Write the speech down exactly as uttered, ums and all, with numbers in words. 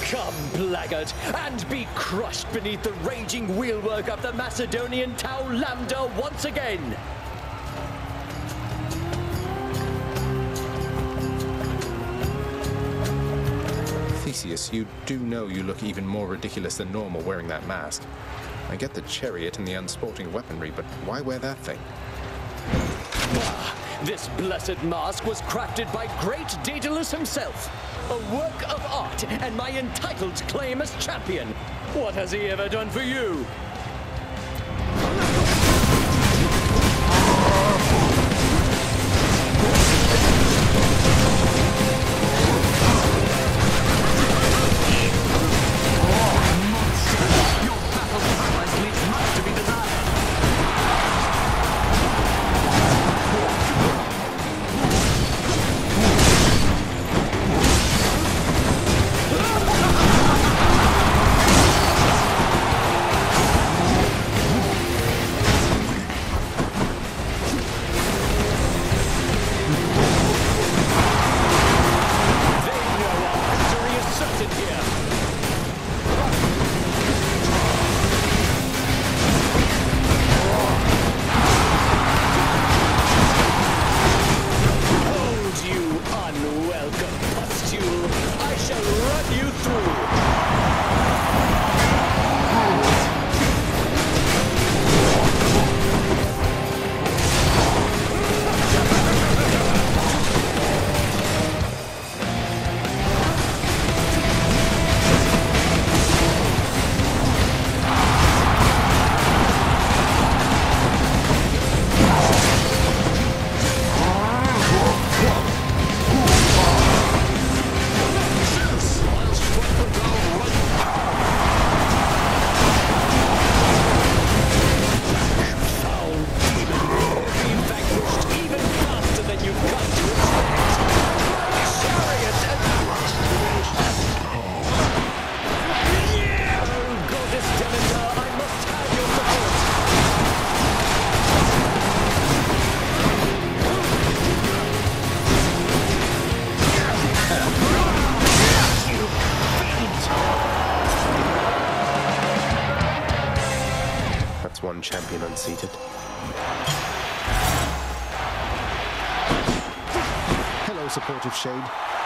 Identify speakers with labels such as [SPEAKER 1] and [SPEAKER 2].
[SPEAKER 1] Come, blackguard, and be crushed beneath the raging wheelwork of the Macedonian Tau Lambda once again!
[SPEAKER 2] Theseus, you do know you look even more ridiculous than normal wearing that mask. I get the chariot and the unsporting weaponry, but why wear that thing?
[SPEAKER 1] Ah, this blessed mask was crafted by great Daedalus himself. A work of art and my entitled claim as champion. What has he ever done for you?
[SPEAKER 2] One champion unseated.
[SPEAKER 3] Hello, supportive Shade.